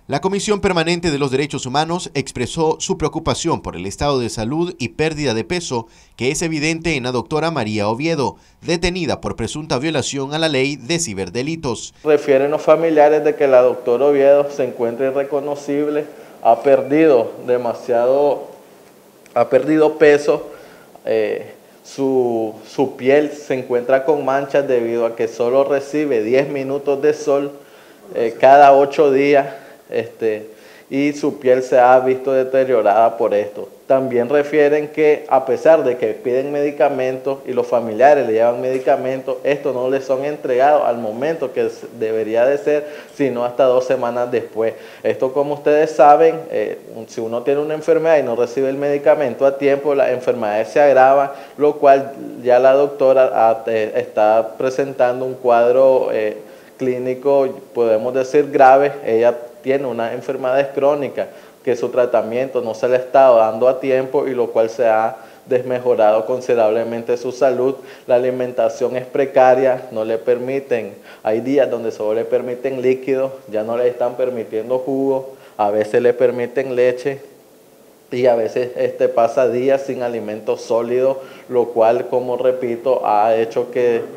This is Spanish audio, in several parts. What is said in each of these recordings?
La Comisión Permanente de los Derechos Humanos expresó su preocupación por el estado de salud y pérdida de peso que es evidente en la doctora María Oviedo, detenida por presunta violación a la ley de ciberdelitos. Refieren los familiares de que la doctora Oviedo se encuentra irreconocible, ha perdido peso, su piel se encuentra con manchas debido a que solo recibe 10 minutos de sol cada 8 días. Y su piel se ha visto deteriorada por esto. También refieren que a pesar de que piden medicamentos y los familiares le llevan medicamentos, estos no les son entregados al momento que debería de ser, sino hasta 2 semanas después. Esto, como ustedes saben, si uno tiene una enfermedad y no recibe el medicamento a tiempo, las enfermedades se agravan, lo cual ya la doctora está presentando un cuadro clínico, podemos decir grave. Ella tiene una enfermedad crónica que su tratamiento no se le está dando a tiempo y lo cual se ha desmejorado considerablemente su salud. La alimentación es precaria, no le permiten, hay días donde solo le permiten líquidos, ya no le están permitiendo jugo, a veces le permiten leche y a veces pasa días sin alimentos sólidos, lo cual, como repito, ha hecho que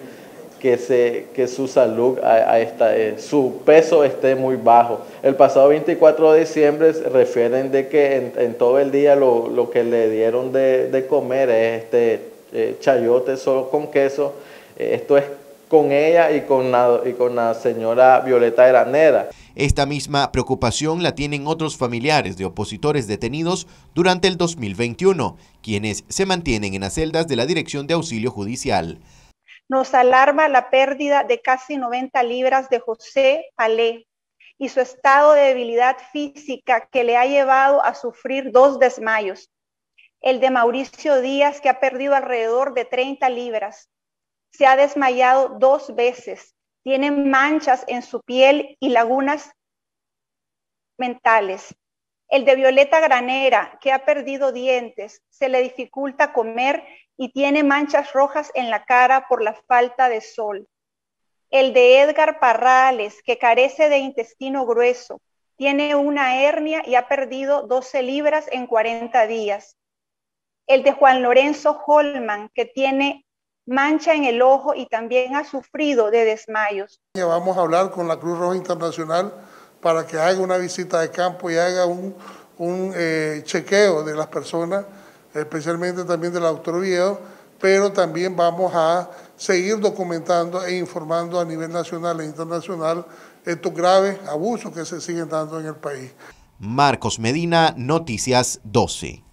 su salud, su peso esté muy bajo. El pasado 24 de diciembre refieren de que en todo el día lo que le dieron de comer es chayote solo con queso. Esto es con ella y con la señora Violeta Granera. Esta misma preocupación la tienen otros familiares de opositores detenidos durante el 2021, quienes se mantienen en las celdas de la Dirección de Auxilio Judicial. Nos alarma la pérdida de casi 90 libras de José Palé y su estado de debilidad física que le ha llevado a sufrir 2 desmayos. El de Mauricio Díaz, que ha perdido alrededor de 30 libras. Se ha desmayado 2 veces. Tiene manchas en su piel y lagunas mentales. El de Violeta Granera, que ha perdido dientes, se le dificulta comer y tiene manchas rojas en la cara por la falta de sol. El de Edgar Parrales, que carece de intestino grueso, tiene una hernia y ha perdido 12 libras en 40 días. El de Juan Lorenzo Holman, que tiene mancha en el ojo y también ha sufrido de desmayos. Vamos a hablar con la Cruz Roja Internacional para que haga una visita de campo y haga un chequeo de las personas, especialmente también de la doctora Oviedo, pero también vamos a seguir documentando e informando a nivel nacional e internacional estos graves abusos que se siguen dando en el país. Marcos Medina, Noticias 12.